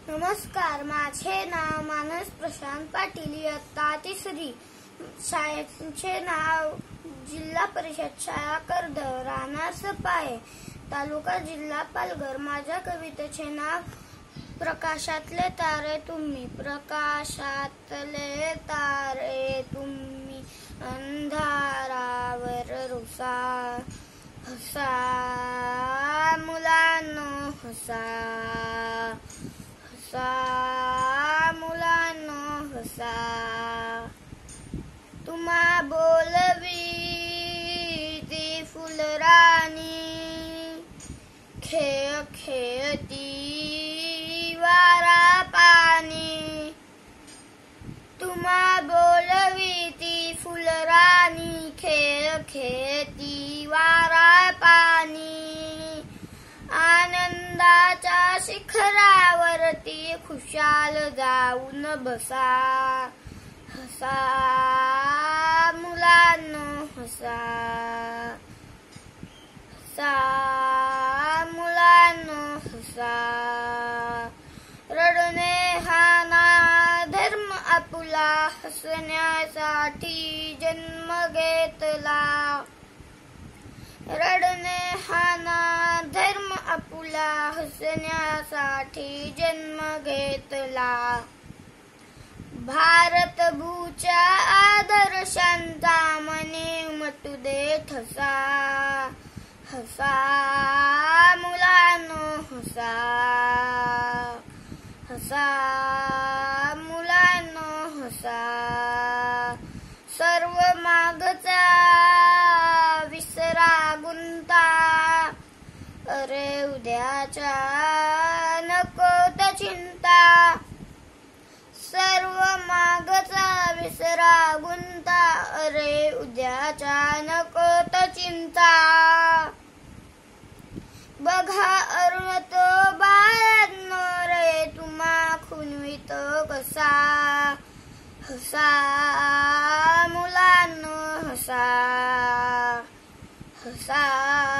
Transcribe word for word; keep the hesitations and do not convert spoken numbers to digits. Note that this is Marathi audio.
नमस्कार, माझे नाव मानस प्रशांत पाटील, इयत्ता तिसरी. शाळेचे नाव जिल्हा परिषद शाळा कर्द, राहणार सपाये, तालुका जिल्हा पालघर. माझ्या कवितेचे नाव प्रकाशातले तारे तुम्ही. प्रकाशातले तारे तुम्ही, अंधारावर रुसा हसा मुलांनो हसा हसा मुलांनो हसा. तुम्हा बोलवी ती फुलराणी, खेळ खेळती वारा पाणी. तुम्हा बोलवी ती फुलराणी, खेळ खेळती वारा पाणी. आनंदाच्या शिखरावरती खुशाल जाऊन बसा हसा मुलांनो हसा हसा मुलांनो हसा. रडणे हा ना धर्म आपुला, हसण्यासाठी जन्म घेतला. रडणे हा ना धर्म आपुला, हसण्यासाठी जन्म घेतला. भारत भूच्या आदर्शांचा मनी उमटू दे ठसा हसा मुलांनो हसा हसा मुलांनो हसा. सर्व मागचा विसरा गुंता, अरे उद्याच्या नको त चिंता. सर्व मागचा विसरा गुंता, अरे उद्याच्या नको त चिंता. बघा अरुणतो बाळांनो रे तुम्हा खुनवितो कसा हसा मुलांनो हसा हसा